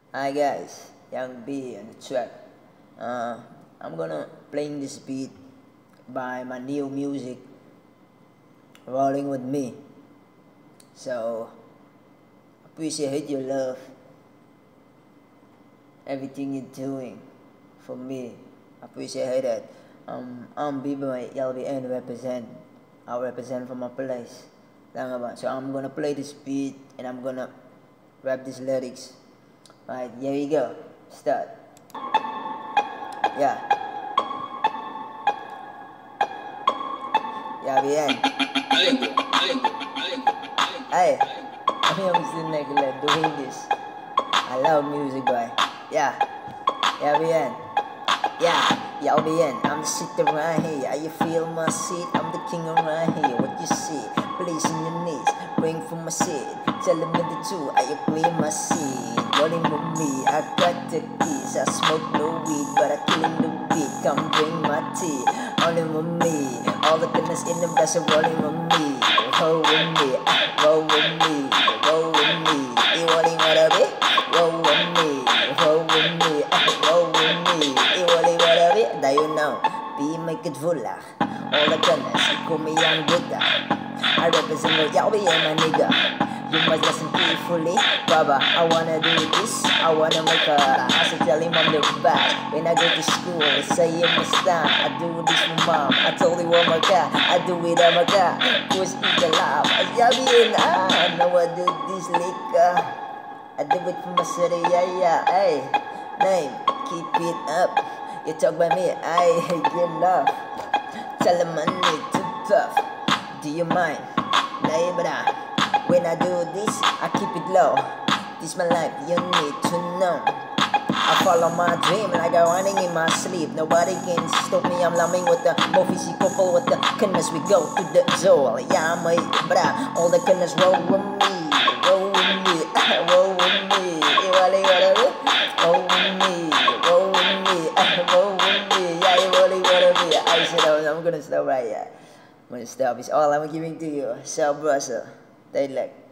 Hi guys, Young B on the track. I'm gonna playing this beat by my new music, Rolling With Me. So, appreciate your love, everything you're doing for me. Appreciate it. I'm B-Boy LBN represent. I represent from my place. So I'm gonna play this beat and I'm gonna rap these lyrics. Right, here we go. Start. Yeah. Yeah, bien. Hey, I'm still like doing this. I love music, boy. Yeah. Yeah, bien. Yeah, y'all bien. I'm the shit around here. How you feel my seat? I'm the king around here. What you see? Place in your knees. Praying for my seed. Telling me the truth. I agree my seed. Rolling with me. I got the keys. I smoke no weed, but I killing the beat. Come drink my tea. Rolling with me. All the goodness in the vessel. Rolling with me. Roll with me. Roll with me. Roll with me. You rolling with a bit? Roll with me. Roll with me. Roll with me. That you know, be make it vullah. All the goodness, call me young Buddha. I represent the Yahweh and my nigga. You must listen carefully, Baba. I wanna do this, I wanna make a. I should tell him I'm the best. When I go to school, they say I'm a star. I do this for mom. I told you, oh my god, I do it, oh my god. Push it alive. Yahweh and I know I do this liquor. I do it for my city, yeah. Hey, name, keep it up. You talk by me, I get love. Tell them I need to puff. Do you mind? Nah, when I do this, I keep it low. This my life, you need to know. I follow my dream like I'm running in my sleep. Nobody can stop me, I'm loving with the more physical with the goodness. We go to the soul. Yeah, I'm a bra. All the goodness roll with me. Roll with me. Roll with me. Roll with me. Roll with me. Roll with me. Yeah, you rolling with me. I said I'm gonna stop right here. I'm gonna stop. It's all I'm giving to you. So, brother. They like.